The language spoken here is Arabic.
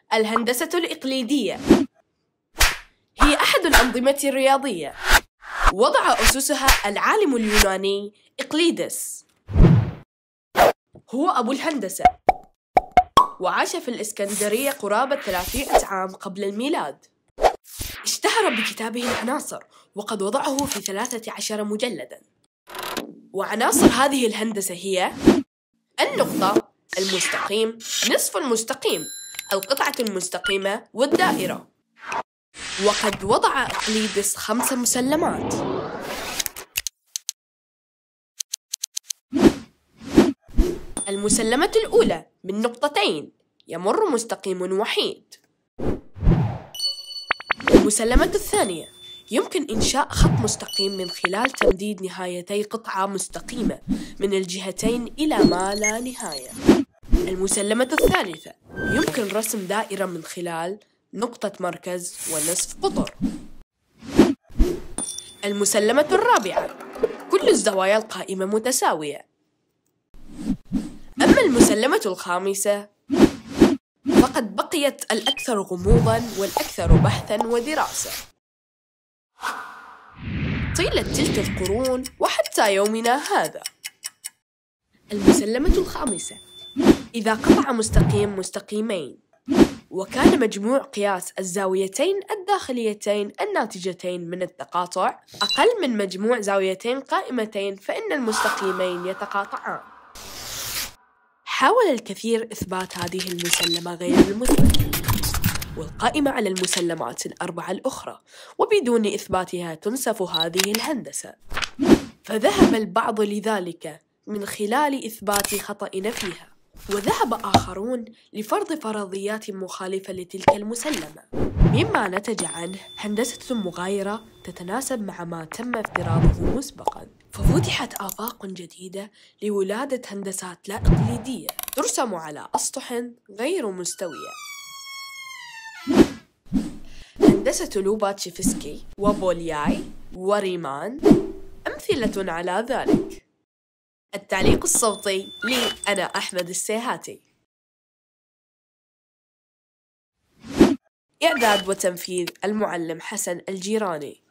الهندسة الإقليدية هي أحد الأنظمة الرياضية، وضع أسسها العالم اليوناني إقليدس. هو أبو الهندسة، وعاش في الإسكندرية قرابة 300 عام قبل الميلاد. اشتهر بكتابه العناصر، وقد وضعه في 13 مجلداً. وعناصر هذه الهندسة هي النقطة، المستقيم، نصف المستقيم، القطعة المستقيمة، والدائرة. وقد وضع إقليدس 5 مسلمات. المسلمة الأولى من نقطتين يمر مستقيم وحيد. المسلمة الثانية يمكن إنشاء خط مستقيم من خلال تمديد نهايتي قطعة مستقيمة من الجهتين إلى ما لا نهاية. المسلمة الثالثة يمكن رسم دائرة من خلال نقطة مركز ونصف قطر. المسلمة الرابعة كل الزوايا القائمة متساوية. أما المسلمة الخامسة فقد بقيت الأكثر غموضاً والأكثر بحثاً ودراسة. طيلة تلك القرون وحتى يومنا هذا. المسلمة الخامسة إذا قطع مستقيم مستقيمين وكان مجموع قياس الزاويتين الداخليتين الناتجتين من التقاطع أقل من مجموع زاويتين قائمتين فإن المستقيمين يتقاطعان. حاول الكثير إثبات هذه المسلمة غير المثبتة والقائمة على المسلمات الأربعة الأخرى، وبدون إثباتها تنسف هذه الهندسة. فذهب البعض لذلك من خلال إثبات خطأ فيها، وذهب آخرون لفرض فرضيات مخالفة لتلك المسلمة، مما نتج عنه هندسة مغايرة تتناسب مع ما تم افتراضه مسبقاً. ففتحت آفاق جديدة لولادة هندسات لا إقليدية ترسم على أسطح غير مستوية. هندسة لوباتشيفسكي وبولياي وريمان أمثلة على ذلك. التعليق الصوتي لي أنا أحمد السيهاتي. إعداد وتنفيذ المعلم حسن الجيراني.